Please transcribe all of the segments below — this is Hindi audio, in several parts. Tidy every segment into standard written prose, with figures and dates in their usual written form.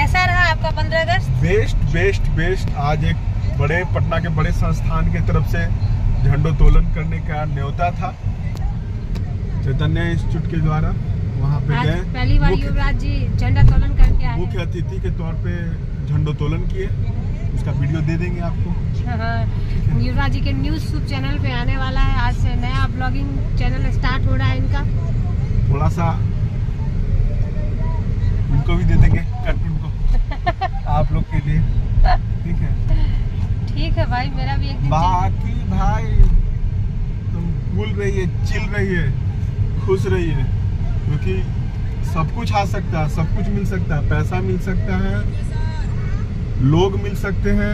कैसा रहा आपका 15 अगस्त? बेस्ट। आज एक बड़े पटना के बड़े संस्थान की तरफ से झंडोत्तोलन करने का न्योता था चैतन्य इंस्टीट्यूट के द्वारा। वहाँ पे गए, पहली बार युवराज जी झंडोत्तोलन करके आए। मुख्य अतिथि के तौर पे झंडोत्तोलन किए, उसका वीडियो दे देंगे आपको। हाँ, युवराज जी के न्यूज चैनल पे आने वाला है। आज से नया ब्लॉगिंग चैनल स्टार्ट हो रहा है इनका। थोड़ा सा इनको भी दे देंगे कंटेंट को आप लोग के लिए, ठीक है भाई। मेरा भी एक दिन बाकी भाई तुम कूल रहिए, चिल रहिए, खुश रहिए, क्योंकि सब कुछ आ सकता है, सब कुछ मिल सकता है। पैसा मिल सकता है, लोग मिल सकते हैं,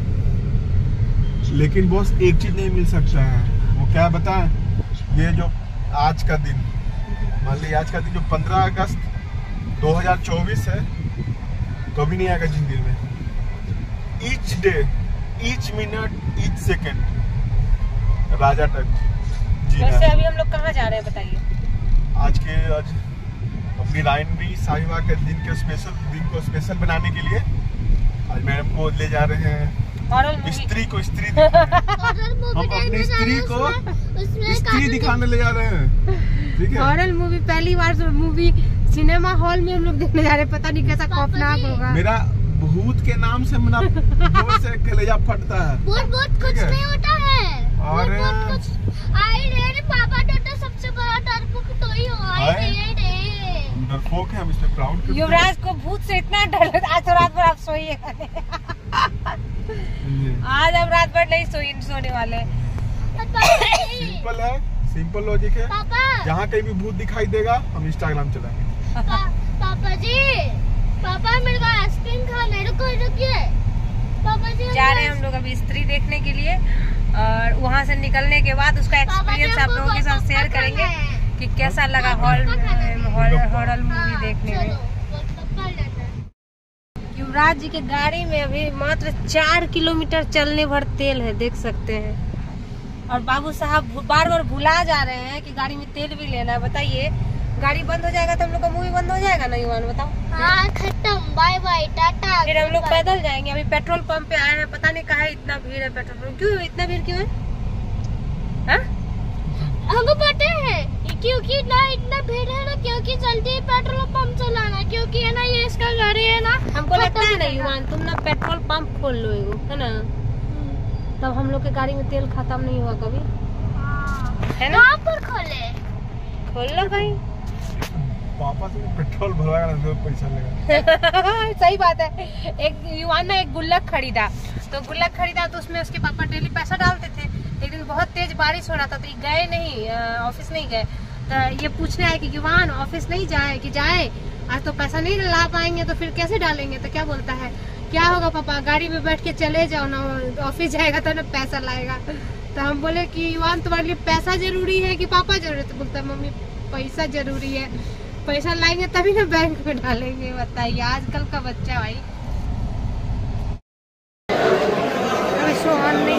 लेकिन बस एक चीज नहीं मिल सकता है। वो क्या बताएं? ये जो आज का दिन, मान लीजिए आज का दिन जो 15 अगस्त 2024 है, कभी नहीं आएगा जिंदगी में। Each day, each minute, each second Raja touch ji. वैसे अभी हम लोग कहाँ जा रहे हैं बताइए? आज अपनी रायनवी साहिबा के दिन को स्पेशल बनाने के लिए आज मैडम को ले जा रहे हैं। स्त्री हम अपनी स्त्री को स्त्री दिखाने ले जा रहे हैं, ठीक है। हॉरर मूवी पहली बार मूवी सिनेमा हॉल में हम लोग देखने जा रहे हैं। पता नहीं कैसा खौफनाक होगा। मेरा भूत के नाम से मेरा जोर से कलेजा फटता है। बहुत कुछ नहीं होता है। और पापा तो सबसे बड़ा डरपोक तो ही डरपोक है, हम इस पे प्राउड करते हैं। युवराज को भूत से इतना डर लगता। आज रात भर आप सोइएगा। आज हम रात भर नहीं सोने वाले। सिंपल है, सिंपल लॉजिक है। जहाँ कहीं भी भूत दिखाई देगा हम इंस्टाग्राम चलाएंगे। पापा जी, पापा मेरे को आइसक्रीम खाना है, रुकिए। पापा जी जा रहे हैं हम लोग अभी स्त्री देखने के लिए, और वहाँ से निकलने के बाद उसका एक्सपीरियंस आप लोगों के साथ शेयर करेंगे कि कैसा लगा हॉरर मूवी देखने में। युवराज जी के गाड़ी में अभी मात्र 4 किलोमीटर चलने भर तेल है, देख सकते हैं। और बाबू साहब बार बार भुला जा रहे हैं कि गाड़ी में तेल भी लेना है। बताइए, गाड़ी बंद हो जाएगा तो हम लोग का मूवी बंद हो जाएगा ना युवान? बताओ। हाँ, खत्म, बाय बाय, टाटा। फिर हम लोग पैदल जाएंगे। अभी पेट्रोल पंप पे आए हैं, पता नहीं कहाँ इतना भीड़ है पेट्रोल पंप। क्यों इतना भीड़ क्यों है? हमको पता है क्योंकि ना इतना भीड़ है ना, क्योंकि जल्दी पेट्रोल पंप चलाना, क्योंकि है ना ये इसका गाड़ी है ना। हमको लगता है ना युवान, तुम ना पेट्रोल पंप खोल लो एगो, है ना, तब हम लोग के गाड़ी में तेल खत्म नहीं हुआ कभी, है ना? कहाँ पर खोल लो भाई। पापा से पेट्रोल भरवाएगा ना, जो पैसा लेगा। सही बात है। एक युवान ने एक गुल्लक खरीदा, तो उसमें उसके पापा डेली पैसा डालते थे। एक दिन बहुत तेज बारिश हो रहा था, तो ये गए नहीं, ऑफिस नहीं गए। तो ये पूछने आए कि युवान ऑफिस नहीं जाए कि जाए, आज तो पैसा नहीं ला पाएंगे तो फिर कैसे डालेंगे? तो क्या बोलता है, क्या होगा पापा, गाड़ी में बैठ के चले जाओ ना, ऑफिस जाएगा तो ना पैसा लाएगा। तो हम बोले कि युवान तुम्हारे लिए पैसा जरूरी है कि पापा जरूरी है? तो बोलता है मम्मी पैसा जरूरी है, पैसा लाएंगे तभी ना बैंक में डालेंगे। बताइए आजकल का बच्चा भाई। अभी सोहन नहीं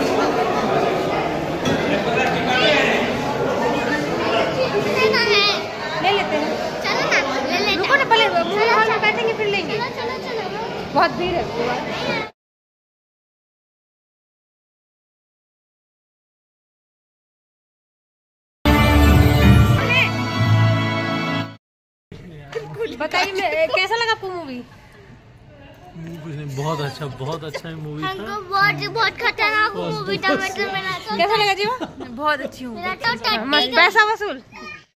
ले लेते हैं। चलो ना, ले लेते हैं। रुको ना, पहले मूवी हॉल में बैठेंगे फिर लेंगे। चलो। बहुत भीड़ है। बताइए कैसा लगा आपको मूवी? बहुत अच्छा मूवी था। हमको बहुत खतरनाक मूवी था। कैसा लगा जी? बहुत अच्छी मूवी। पैसा वसूल।